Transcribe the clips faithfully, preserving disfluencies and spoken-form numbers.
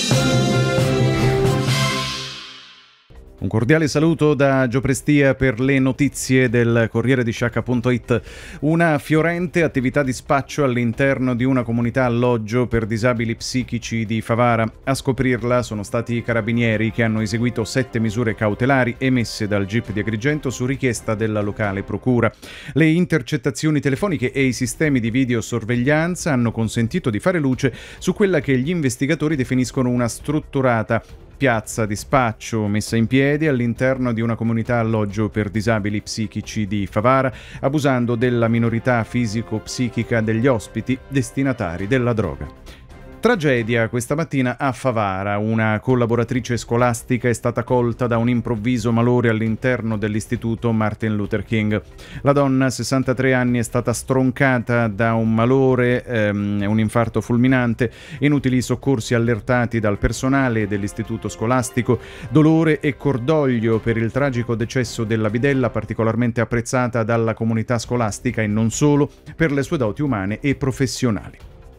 Un cordiale saluto da Gio Prestia per le notizie del Corriere di Sciacca punto it. Una fiorente attività di spaccio all'interno di una comunità alloggio per disabili psichici di Favara. A scoprirla sono stati i carabinieri che hanno eseguito sette misure cautelari emesse dal G I P di Agrigento su richiesta della locale procura. Le intercettazioni telefoniche e i sistemi di videosorveglianza hanno consentito di fare luce su quella che gli investigatori definiscono una strutturata piazza di spaccio messa in piedi all'interno di una comunità alloggio per disabili psichici di Favara, abusando della minorità fisico-psichica degli ospiti destinatari della droga. Tragedia questa mattina a Favara. Una collaboratrice scolastica è stata colta da un improvviso malore all'interno dell'istituto Martin Luther King. La donna, sessantatré anni, è stata stroncata da un malore, ehm, un infarto fulminante, inutili soccorsi allertati dal personale dell'istituto scolastico, dolore e cordoglio per il tragico decesso della bidella, particolarmente apprezzata dalla comunità scolastica e non solo, per le sue doti umane e professionali.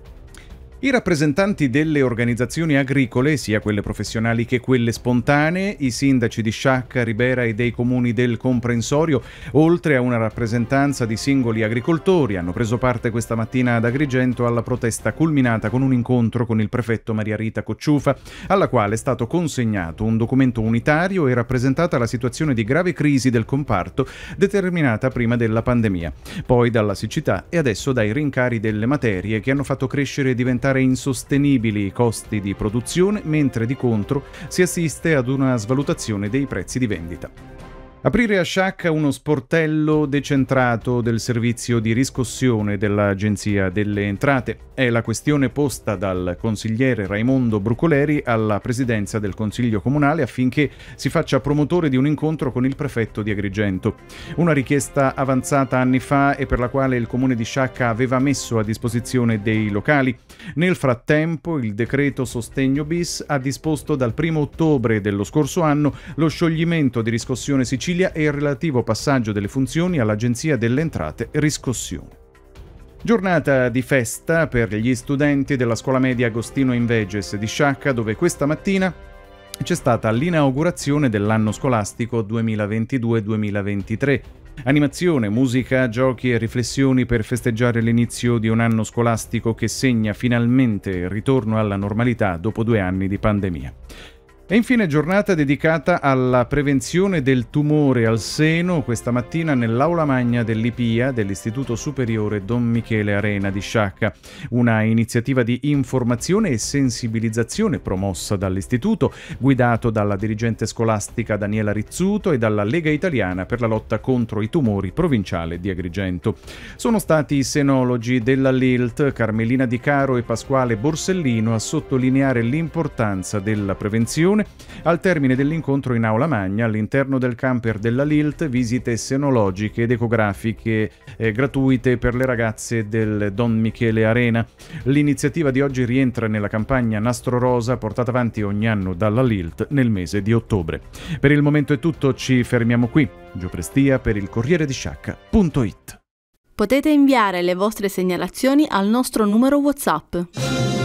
I rappresentanti delle organizzazioni agricole, sia quelle professionali che quelle spontanee, i sindaci di Sciacca, Ribera e dei comuni del comprensorio, oltre a una rappresentanza di singoli agricoltori, hanno preso parte questa mattina ad Agrigento alla protesta culminata con un incontro con il prefetto Maria Rita Cocciufa, alla quale è stato consegnato un documento unitario e rappresentata la situazione di grave crisi del comparto determinata prima della pandemia, poi dalla siccità e adesso dai rincari delle materie che hanno fatto crescere e diventare insostenibili i costi di produzione, mentre di contro si assiste ad una svalutazione dei prezzi di vendita. Aprire a Sciacca uno sportello decentrato del servizio di riscossione dell'Agenzia delle Entrate è la questione posta dal consigliere Raimondo Brucoleri alla presidenza del Consiglio Comunale affinché si faccia promotore di un incontro con il prefetto di Agrigento. Una richiesta avanzata anni fa e per la quale il comune di Sciacca aveva messo a disposizione dei locali. Nel frattempo il decreto Sostegno bis ha disposto dal primo ottobre dello scorso anno lo scioglimento di Riscossione Sicilia e il relativo passaggio delle funzioni all'Agenzia delle Entrate Riscossione. Giornata di festa per gli studenti della scuola media Agostino Inveges di Sciacca, dove questa mattina c'è stata l'inaugurazione dell'anno scolastico duemilaventidue duemilaventitré. Animazione, musica, giochi e riflessioni per festeggiare l'inizio di un anno scolastico che segna finalmente il ritorno alla normalità dopo due anni di pandemia. E infine giornata dedicata alla prevenzione del tumore al seno questa mattina nell'aula magna dell'I P I A dell'Istituto Superiore Don Michele Arena di Sciacca. Una iniziativa di informazione e sensibilizzazione promossa dall'istituto, guidato dalla dirigente scolastica Daniela Rizzuto e dalla Lega Italiana per la lotta contro i tumori provinciale di Agrigento. Sono stati i senologi della L I L T, Carmelina Di Caro e Pasquale Borsellino, a sottolineare l'importanza della prevenzione. Al termine dell'incontro in aula magna, all'interno del camper della L I L T, visite senologiche ed ecografiche eh, gratuite per le ragazze del Don Michele Arena. L'iniziativa di oggi rientra nella campagna Nastro Rosa portata avanti ogni anno dalla L I L T nel mese di ottobre. Per il momento è tutto, ci fermiamo qui. Gio Prestia per il Corriere di Sciacca punto it. Potete inviare le vostre segnalazioni al nostro numero WhatsApp